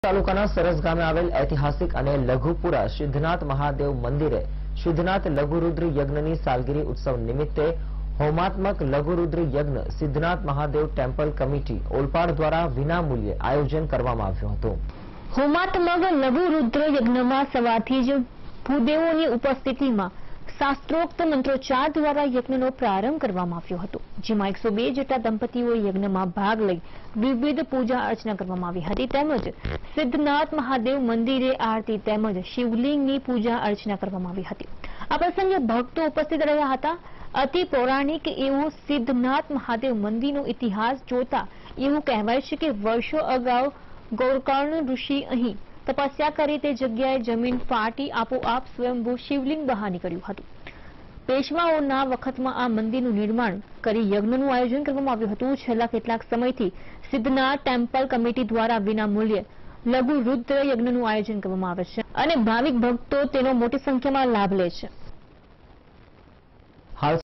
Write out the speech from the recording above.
તાલુકાના સરસ ગામે આવેલ ઐતિહાસિક અને લઘુપુરા સિદ્ધનાથ મહાદેવ મંદિરે સિદ્ધનાથ લઘુરુદ્ર યજ્ઞની સાલગીરી ઉત્સવ નિમિત્તે હોમાત્મક લઘુરુદ્ર યજ્ઞ સિદ્ધનાથ મહાદેવ ટેમ્પલ કમિટી ઓલપાડ દ્વારા વિનામૂલ્યે આયોજન કરવામાં આવ્યું હતું। હોમાત્મક લઘુરુદ્ર યજ્ઞમાં સવારથી જ ભૂદેવોની ઉપસ્થિતિમાં શાસ્ત્રોક્ત મંત્રોચ્ચાર દ્વારા યજ્ઞનો પ્રારંભ કરવામાં આવ્યો હતો, જેમાં 102 જેટલા દંપતીઓએ યજ્ઞમાં ભાગ લઈ વિવિધ પૂજા અર્ચના કરવામાં આવી હતી તેમજ સિદ્ધનાથ મહાદેવ મંદિરે આરતી તેમજ શિવલિંગની પૂજા અર્ચના કરવામાં આવી હતી। આ પ્રસંગે ભક્તો ઉપસ્થિત રહ્યા હતા। અતિ પૌરાણિક એવું સિદ્ધનાથ મહાદેવ મંદિરનો ઇતિહાસ જોતા એવું કહેવાય છે કે વર્ષો અગાઉ ગૌરકર્ણ ઋષિ અહીં તપસ્યા કરી તે જગ્યાએ જમીન ફાટી આપોઆપ સ્વયંભૂ શિવલિંગ બહાર નીકળ્યું હતું। પેશવાઓના વખતમાં આ મંદિરનું નિર્માણ કરી યજ્ઞનું આયોજન કરવામાં આવ્યું હતું। છેલ્લા કેટલાક સમયથી સિદ્ધનાથ ટેમ્પલ કમિટી દ્વારા વિનામૂલ્યે લઘુ રુદ્ર યજ્ઞનું આયોજન કરવામાં આવે છે અને ભાવિક ભક્તો તેનો મોટી સંખ્યામાં લાભ લે છે।